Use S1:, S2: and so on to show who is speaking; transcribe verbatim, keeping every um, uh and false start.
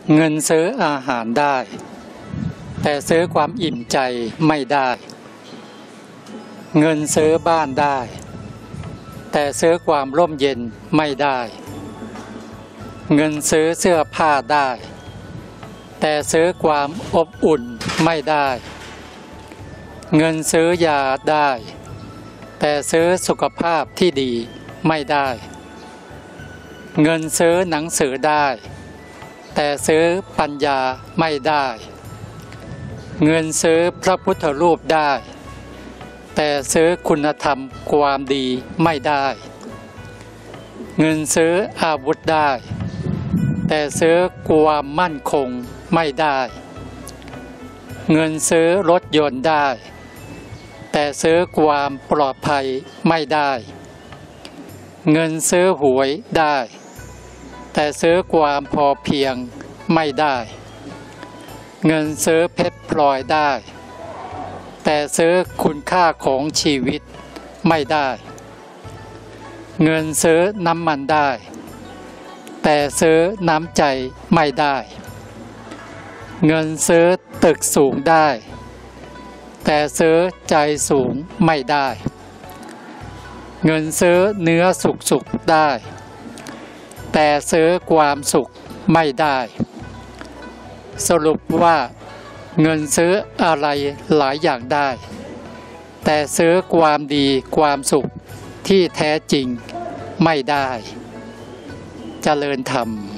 S1: เงินซื้ออาหารได้แต่ซื้อความอิ่มใจไม่ได้เงินซื้อบ้านได้แต่ซื้อความร่มเย็นไม่ได้เงินซื้อเสื้อผ้าได้แต่ซื้อความอบอุ่นไม่ได้เงินซื้อยาได้แต่ซื้อสุขภาพที่ดีไม่ได้เงินซื้อหนังสือได้แต่ซื้อปัญญาไม่ได้เงินซื้อพระพุทธรูปได้แต่ซื้อคุณธรรมความดีไม่ได้เงินซื้ออาวุธได้แต่ซื้อความมั่นคงไม่ได้เงินซื้อรถยนต์ได้แต่ซื้อความปลอดภัยไม่ได้เงินซื้อหวยได้แต่ซื้อความพอเพียงไม่ได้เงินซื้อเพชรพลอยได้แต่ซื้อคุณค่าของชีวิตไม่ได้เงินซื้อน้ำมันได้แต่ซื้อน้ำใจไม่ได้เงินซื้อตึกสูงได้แต่ซื้อใจสูงไม่ได้เงินซื้อเนื้อสุกสุกได้แต่ซื้อความสุขไม่ได้สรุปว่าเงินซื้ออะไรหลายอย่างได้แต่ซื้อความดีความสุขที่แท้จริงไม่ได้เจริญธรรม